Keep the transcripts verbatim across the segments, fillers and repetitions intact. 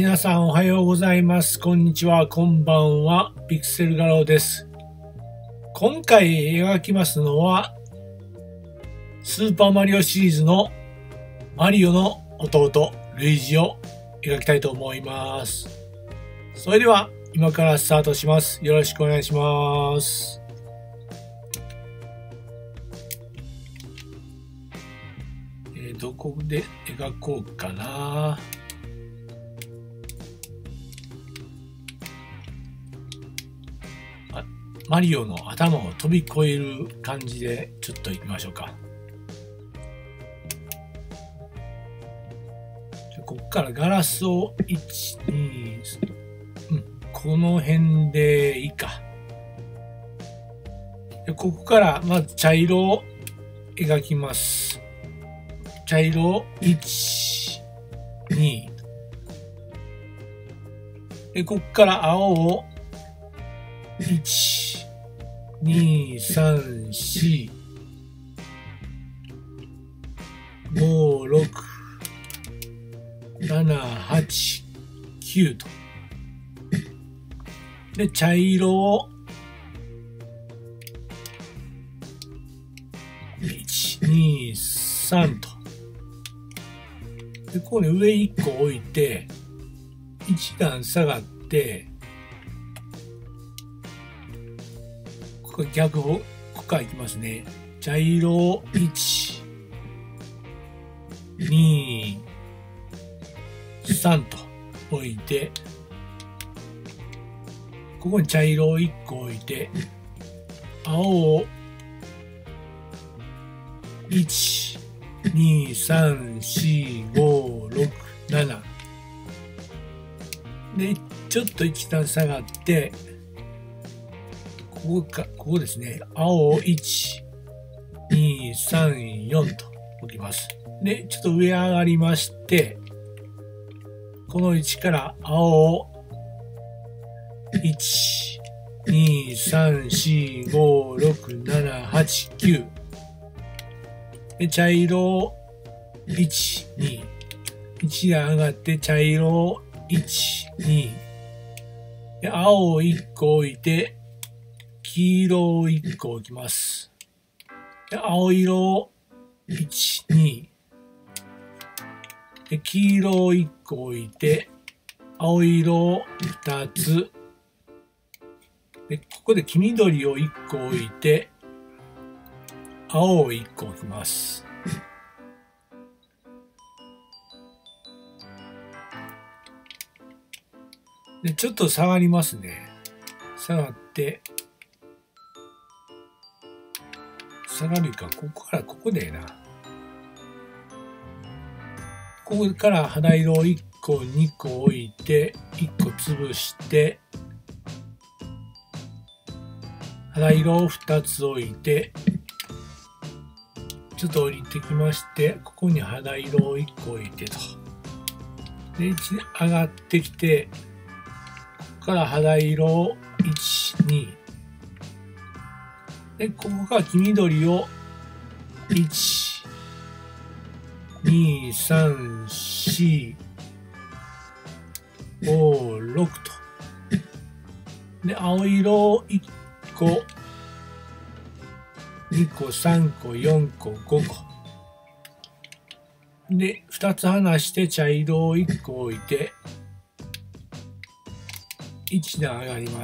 皆さんおはようございます。こんにちは、こんばんは。ピクセル画廊です。今回描きますのは、スーパーマリオシリーズのマリオの弟、ルイージを描きたいと思います。それでは、今からスタートします。よろしくお願いします。えー、どこで描こうかな。マリオの頭を飛び越える感じでちょっと行きましょうか。ここからガラスをいち、に、うん、この辺でいいか。でここからまず茶色を描きます。茶色をいち、に。でここから青をいち、に、さん、し、ご、ろく、なな、はち、きゅうと。で、茶色をいち、に、さんと。で、ここに上いっこ置いて、一段下がって、ここ逆方、ここからいきますね。茶色をいち、に、さんと置いて、ここに茶色をいっこ置いて、青をいち、に、さん、し、ご、ろく、なな。で、ちょっと一段下がって、ここか、ここですね。青をいち、に、さん、よんと置きます。で、ちょっと上上がりまして、この位置から青をいち、に、さん、し、ご、ろく、なな、はち、きゅう。で、茶色をいち、に。いち段上がって茶色をいち、に。で、青をいっこ置いて、黄色をいっこ置きます。で、青色をいち、に。で、黄色をいっこ置いて、青色をふたつ。で、ここで黄緑をいっこ置いて、青をいっこ置きます。で、ちょっと下がりますね。下がって、下がるか、ここからここでな。ここから肌色をいっこ、にこ置いて、いっこ潰して、肌色をふたつ置いて、ちょっと降りてきまして、ここに肌色をいっこ置いてと。で、上がってきて、ここから肌色をいち、に。で、ここから黄緑をいち、に、さん、し、ご、ろくと。で、青色をいっこ、にこ、さんこ、よんこ、ごこ。で、ふたつ離して茶色をいっこ置いて、いち段上がります。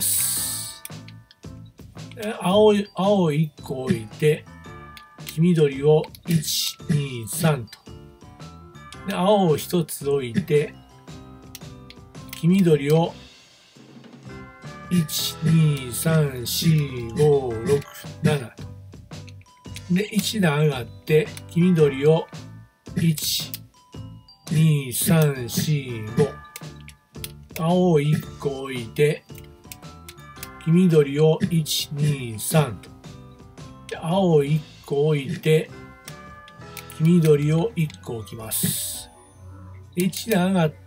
青い、青いっこ置いて、黄緑をいち、に、さんと。で、青をひとつ置いて、黄緑をいち、に、さん、し、ご、ろく、ななと。で、いち段上がって、黄緑をいち、に、さん、し、ご。青をいっこ置いて、黄緑をいち、に、さんと。で、青をいっこ置いて、黄緑をいっこ置きます。で、いち段上がって、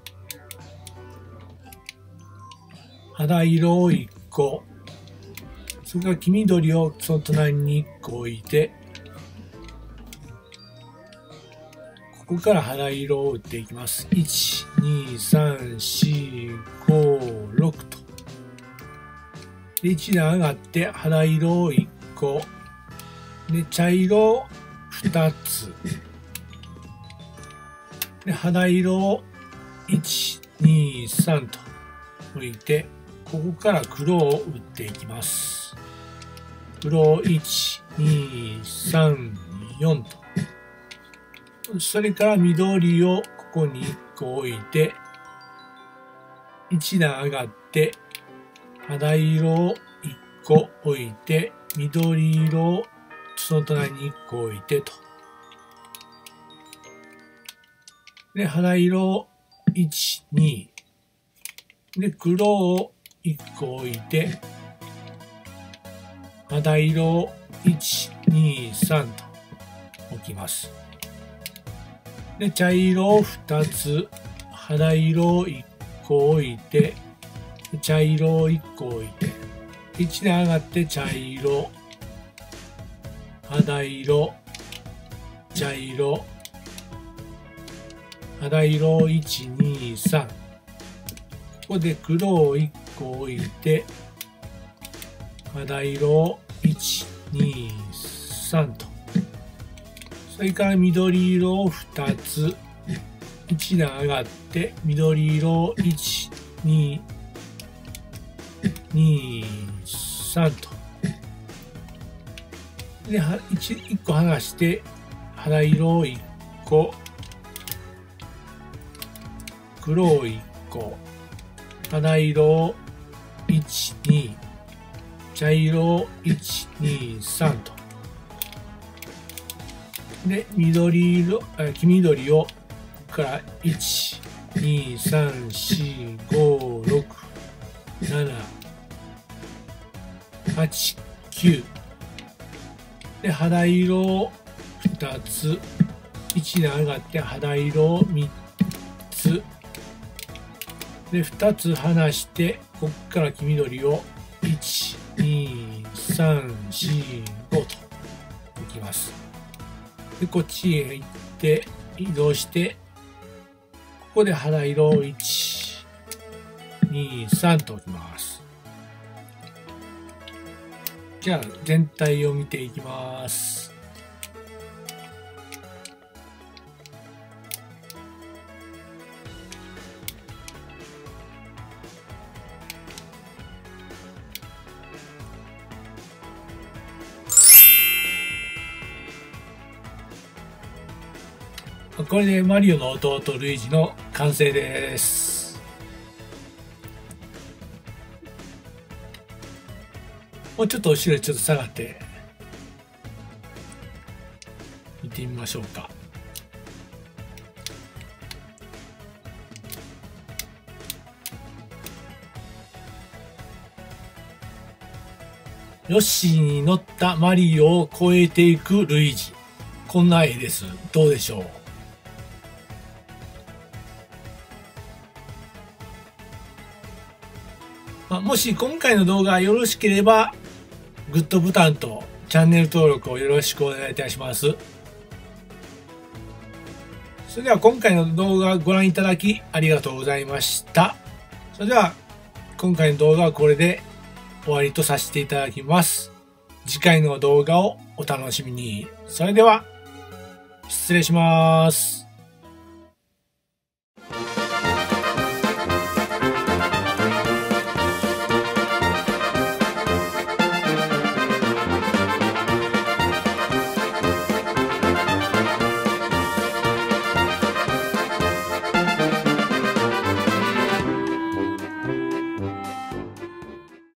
肌色をいっこ。それから黄緑をその隣にいっこ置いて、こここから肌色を打っていきます。いち、に、さん、よん、ご、ろくと。で、いち段上がって肌色をいっこ。で、茶色ふたつ。で、肌色をいち、に、さんと置いて、ここから黒を打っていきます。黒をいち、に、さん、よんと。それから緑をここにいっこ置いて、いち段上がって、肌色をいっこ置いて、緑色をその隣にいっこ置いてと。で、肌色をいち、に。で、黒をいっこ置いて、肌色をいち、に、さんと置きます。で、茶色をふたつ、肌色をいっこ置いて、茶色をいっこ置いて、いち段上がって茶色、肌色、茶色、肌色をいち、に、さん。ここで黒をいっこ置いて、肌色をいち、に、さんと。それから緑色をふたつ、いち段上がって緑色をいち、に、に、さんと。で、いっこ剥がして肌色をいっこ、黒をいっこ、肌色をいち、に、茶色をいち、に、さんと。で、緑色、黄緑をここからいち、に、さん、よん、ご、ろく、なな、はち、きゅう。で、肌色をふたつ、いち段上がって肌色をみっつ。で、ふたつ離して、ここから黄緑をいち、に、さん、よん、ごと置きます。で、こっちへ行って移動して、ここで肌色をいち、に、さんと置きます。じゃあ全体を見ていきます。これでマリオの弟ルイージの完成です。もうちょっと後ろにちょっと下がって見てみましょうか。ヨッシーに乗ったマリオを越えていくルイージ。こんな絵です。どうでしょう。もし今回の動画がよろしければ、グッドボタンとチャンネル登録をよろしくお願いいたします。それでは今回の動画をご覧いただきありがとうございました。それでは今回の動画はこれで終わりとさせていただきます。次回の動画をお楽しみに。それでは失礼します。